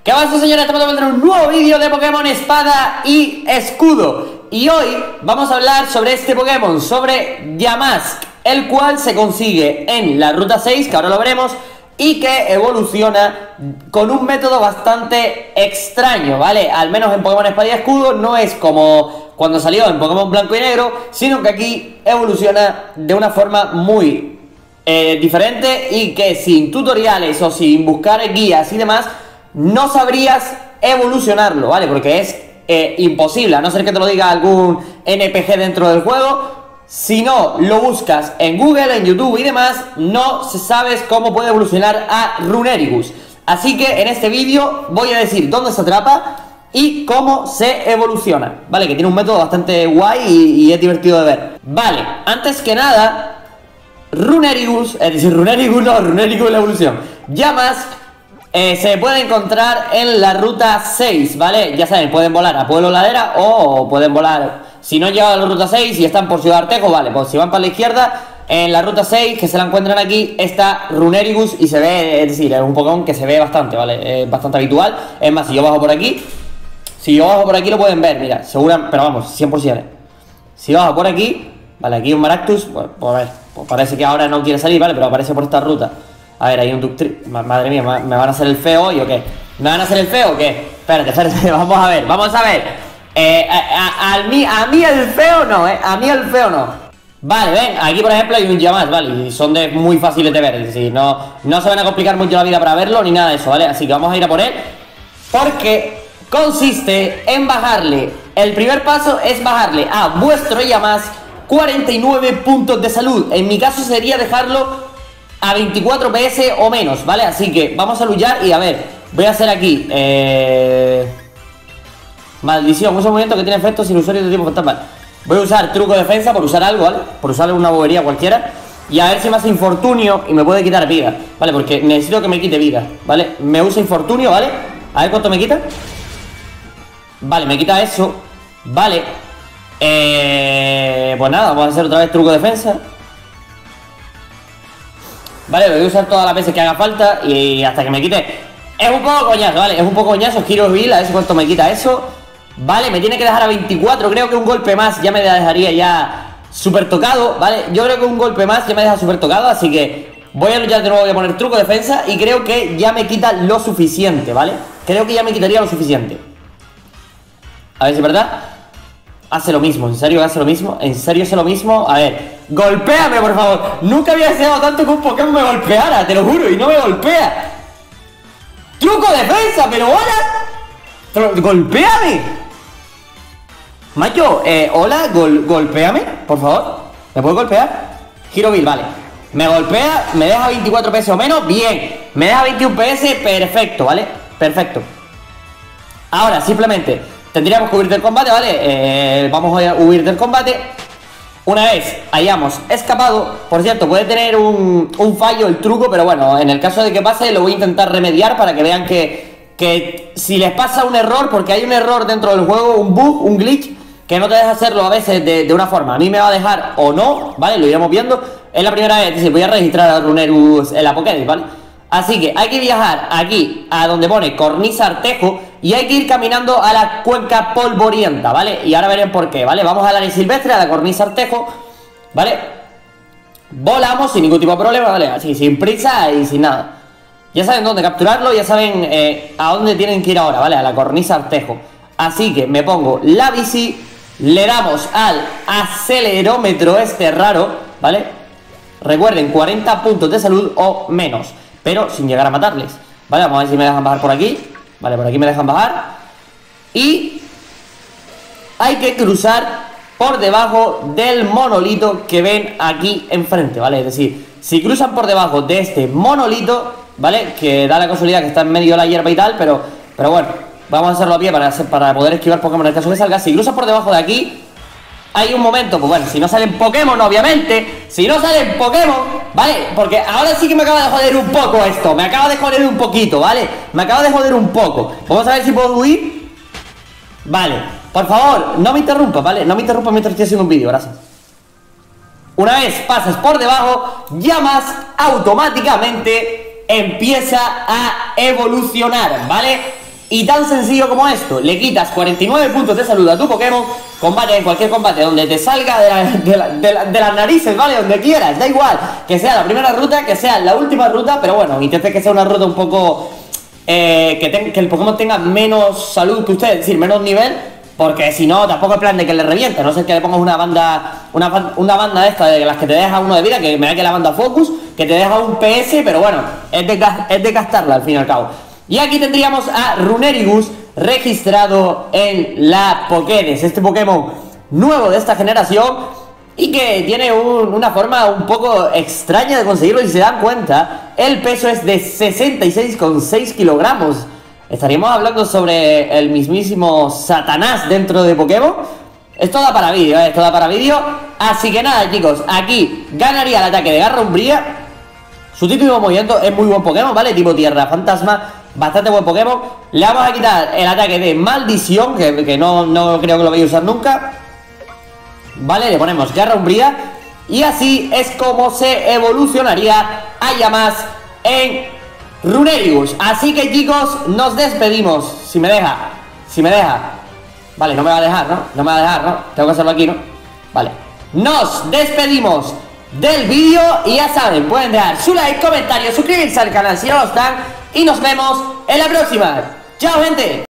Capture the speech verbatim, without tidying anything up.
¿Qué pasa, señores? Estamos de un nuevo vídeo de Pokémon Espada y Escudo. Y hoy vamos a hablar sobre este Pokémon, sobre Yamask, el cual se consigue en la Ruta seis, que ahora lo veremos, y que evoluciona con un método bastante extraño, ¿vale? Al menos en Pokémon Espada y Escudo no es como cuando salió en Pokémon Blanco y Negro, sino que aquí evoluciona de una forma muy eh, diferente y que sin tutoriales o sin buscar guías y demás no sabrías evolucionarlo, ¿vale? Porque es eh, imposible, a no ser que te lo diga algún N P G dentro del juego. Si no lo buscas en Google, en YouTube y demás, no sabes cómo puede evolucionar a Runerigus. Así que en este vídeo voy a decir dónde se atrapa y cómo se evoluciona, ¿vale? Que tiene un método bastante guay y, y es divertido de ver. Vale, antes que nada, Runerigus, es decir, Runerigus no, Runerigus la evolución. Yamask Eh, se puede encontrar en la Ruta seis, ¿vale? Ya saben, pueden volar a Pueblo Ladera o pueden volar, si no llegan a la Ruta seis y están por Ciudad Artejo, vale, pues si van para la izquierda, en la Ruta seis, que se la encuentran aquí, está Runerigus y se ve, es decir, es un Pokémon que se ve bastante, ¿vale? Es bastante habitual. Es más, si yo bajo por aquí, si yo bajo por aquí lo pueden ver, mira, segura, pero vamos, cien por ciento. Si bajo por aquí, vale, aquí un Maractus, pues, pues a ver, pues parece que ahora no quiere salir, ¿vale? Pero aparece por esta ruta. A ver, hay un Ductri... Madre mía, ¿me van a hacer el feo hoy o qué? ¿Me van a hacer el feo o qué? Espérate, espérate, vamos a ver, vamos a ver. Eh, a, a, a, mí, a mí el feo no, eh. A mí el feo no. Vale, ven, aquí por ejemplo hay un Yamask, ¿vale? Y son de muy fáciles de ver, es decir, no, no se van a complicar mucho la vida para verlo ni nada de eso, ¿vale? Así que vamos a ir a por él, porque consiste en bajarle. El primer paso es bajarle a vuestro Yamask cuarenta y nueve puntos de salud. En mi caso sería dejarlo a veinticuatro P S o menos, ¿vale? Así que vamos a luchar y a ver, voy a hacer aquí eh... maldición, usa un movimiento que tiene efectos sin usuario de tipo fantasma. Voy a usar truco de defensa por usar algo, ¿vale? Por usar una bobería cualquiera. Y a ver si me hace infortunio y me puede quitar vida, ¿vale? Porque necesito que me quite vida, ¿vale? Me usa infortunio, ¿vale? A ver cuánto me quita. Vale, me quita eso. Vale eh... Pues nada, vamos a hacer otra vez truco de defensa. Vale, voy a usar todas las veces que haga falta y hasta que me quite. Es un poco coñazo, ¿vale? Es un poco coñazo, giro Bill, a ver si cuánto me quita eso. Vale, me tiene que dejar a veinticuatro. Creo que un golpe más ya me dejaría ya súper tocado, ¿vale? Yo creo que un golpe más ya me deja súper tocado, así que voy a luchar de nuevo, voy a poner truco de defensa y creo que ya me quita lo suficiente, ¿vale? Creo que ya me quitaría lo suficiente. A ver si es verdad. Hace lo mismo, en serio hace lo mismo, en serio hace lo mismo. A ver, golpéame por favor. Nunca había deseado tanto que un Pokémon me golpeara, te lo juro, y no me golpea. Truco de defensa, pero hola. Golpéame. Macho, eh, hola, gol, golpéame, por favor. ¿Me puedes golpear? Giro Bill, vale. Me golpea, me deja veinticuatro P S o menos, bien. Me deja veintiuno P S, perfecto, ¿vale? Perfecto. Ahora, simplemente tendríamos que huir del combate, ¿vale? Eh, vamos a huir del combate. Una vez hayamos escapado, por cierto, puede tener un, un fallo el truco, pero bueno, en el caso de que pase lo voy a intentar remediar para que vean que, que si les pasa un error, porque hay un error dentro del juego, un bug, un glitch, que no te deja hacerlo a veces de, de una forma. A mí me va a dejar o no, ¿vale? Lo iremos viendo. Es la primera vez, es decir, voy a registrar a Runerigus en la Pokédex, ¿vale? Así que hay que viajar aquí a donde pone Cornisa Artejo y hay que ir caminando a la cuenca polvorienta, ¿vale? Y ahora verán por qué, ¿vale? Vamos a la área silvestre, a la Cornisa Artejo, ¿vale? Volamos sin ningún tipo de problema, ¿vale? Así, sin prisa y sin nada. Ya saben dónde capturarlo, ya saben eh, a dónde tienen que ir ahora, ¿vale? A la Cornisa Artejo. Así que me pongo la bici, le damos al acelerómetro este raro, ¿vale? Recuerden, cuarenta puntos de salud o menos, pero sin llegar a matarles. Vale, vamos a ver si me dejan bajar por aquí. Vale, por aquí me dejan bajar. Y hay que cruzar por debajo del monolito que ven aquí enfrente, ¿vale? Es decir, si cruzan por debajo de este monolito, ¿vale? Que da la casualidad que está en medio de la hierba y tal, pero, pero bueno, vamos a hacerlo a pie para, hacer, para poder esquivar Pokémon en el caso que salga. Si cruzan por debajo de aquí, hay un momento, pues bueno, si no salen Pokémon, obviamente. Si no salen Pokémon, ¿vale? Porque ahora sí que me acaba de joder un poco esto. Me acaba de joder un poquito, ¿vale? Me acaba de joder un poco. Vamos a ver si puedo huir. Vale, por favor, no me interrumpas, ¿vale? No me interrumpas mientras estoy haciendo un vídeo, gracias. Una vez pasas por debajo, Yamask automáticamente empieza a evolucionar, ¿vale? Y tan sencillo como esto, le quitas cuarenta y nueve puntos de salud a tu Pokémon, combate en cualquier combate donde te salga de, la, de, la, de, la, de las narices, ¿vale? Donde quieras, da igual, que sea la primera ruta, que sea la última ruta, pero bueno, intente que sea una ruta un poco... Eh, que, ten, que el Pokémon tenga menos salud que usted, es decir, menos nivel, porque si no, tampoco es plan de que le reviente, no sé que le pongas una banda, una, una banda de estas de las que te deja uno de vida, que me da que la banda Focus, que te deja un P S, pero bueno, es de, es de gastarla al fin y al cabo. Y aquí tendríamos a Runerigus registrado en la Pokédex, este Pokémon nuevo de esta generación y que tiene un, una forma un poco extraña de conseguirlo. Si se dan cuenta, el peso es de sesenta y seis coma seis kilogramos. Estaríamos hablando sobre el mismísimo Satanás dentro de Pokémon. Esto da para vídeo, ¿eh? Esto da para vídeo. Así que nada, chicos, aquí ganaría el ataque de Garra Umbría. Su típico movimiento es muy buen Pokémon, ¿vale? Tipo Tierra Fantasma, bastante buen Pokémon. Le vamos a quitar el ataque de Maldición, que, que no, no creo que lo vaya a usar nunca. Vale, le ponemos Garra Umbría. Y así es como se evolucionaría a Yamask en Runerigus. Así que chicos, nos despedimos. Si me deja, si me deja. Vale, no me va a dejar, ¿no? No me va a dejar, ¿no? Tengo que hacerlo aquí, ¿no? Vale, nos despedimos del vídeo y ya saben, pueden dejar su like, comentario, suscribirse al canal si no lo están y nos vemos en la próxima. ¡Chao, gente!